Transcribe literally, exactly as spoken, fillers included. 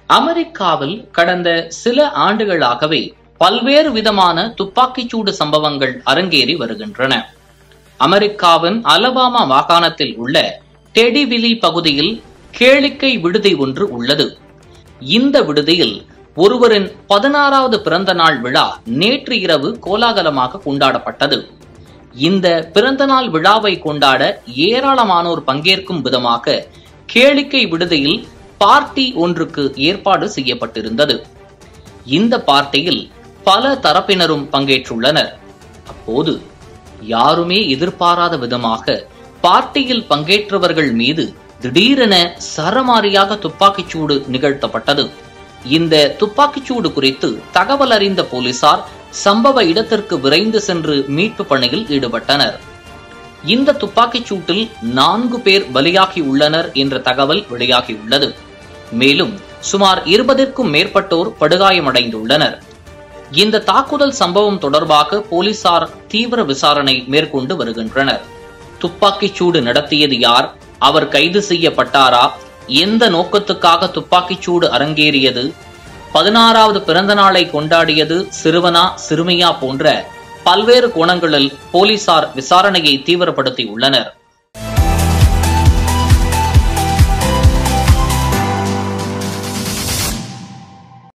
அமெரிக்காவில் கடந்த சில ஆண்டுகளாகவே பல்வேறு விதமான துப்பாக்கிச்சூடு சம்பவங்கள் அரங்கேறி வருகின்றன. அமெரிக்காவின் அலபாமா மாகாணத்தில் உள்ள டெடிவிலி பகுதியில் கேளிக்கை விடுதி ஒன்று உள்ளது. இந்த விடுதியில் ஒருவரின் பதினாறாவது பிறந்த நாள் விழா நேற்று இரவு கோலாகலமாக கொண்டாடப்பட்டது. இந்த பிறந்த நாள் விழாவை கொண்டாட ஏராளமானோர் பங்கேற்கும் விதமாக கேளிக்கை விடுதியில் பார்ட்டி ஒன்றுக்கு ஏற்பாடு செய்யப்பட்டிருந்தது. இந்த பார்ட்டியில் பல தரப்பினரும் பங்கேற்றுள்ளனர். அப்போது யாருமே எதிர்பாராத விதமாக பார்ட்டியில் பங்கேற்றவர்கள் மீது திடீரென சரமாரியாக துப்பாக்கிச்சூடு நிகழ்த்தப்பட்டது. இந்த துப்பாக்கிச்சூடு குறித்து தகவல் அறிந்த போலீசார் சம்பவ இடத்திற்கு விரைந்து சென்று மீட்பு பணியில் ஈடுபட்டனர். இந்த துப்பாக்கிச்சூட்டில் நான்கு பேர் பலியாகி உள்ளனர் என்ற தகவல் வெளியாகியுள்ளது. மேலும் சுமார் இருபதிற்கும் மேற்பட்டோர் படுகாயமடைந்துள்ளனர். இந்த தாக்குதல் சம்பவம் தொடர்பாக போலீசார் தீவிர விசாரணை மேற்கொண்டு வருகின்றனர். துப்பாக்கிச்சூடு நடத்தியது யார்? அவர் கைது செய்யப்பட்டாரா? எந்த நோக்கத்துக்காக துப்பாக்கிச்சூடு அரங்கேறியது? பதினாறாவது பிறந்த நாளை கொண்டாடியது சிறுவனா சிறுமியா போன்ற பல்வேறு கோணங்களில் போலீசார் விசாரணையை தீவிரப்படுத்தியுள்ளனர்.